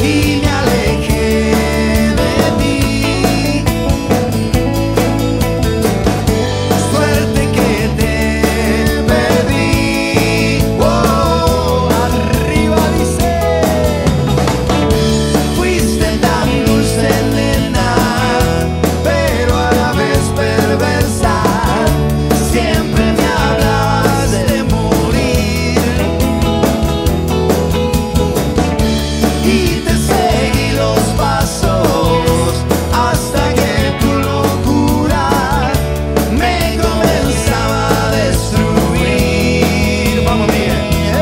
y me alejé de ti. Suerte que te perdí. Oh, arriba dice. Fuiste tan dulce, nena, pero a la vez perversa. Siempre me hablas de morir y te seguí los pasos hasta que tu locura me comenzaba a destruir. Vamos bien.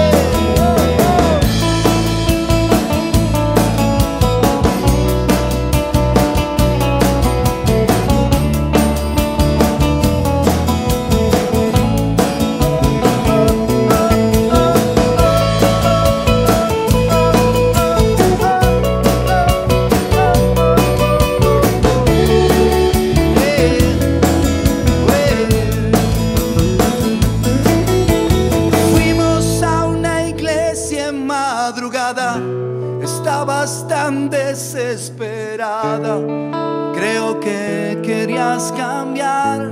Fuimos a una iglesia en madrugada, estabas tan desesperada, creo que querías cambiar.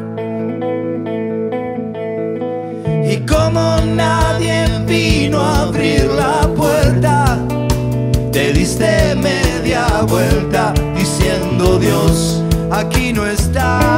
Y como nadie vino a abrir la puerta, te diste media vuelta diciendo Dios aquí no está.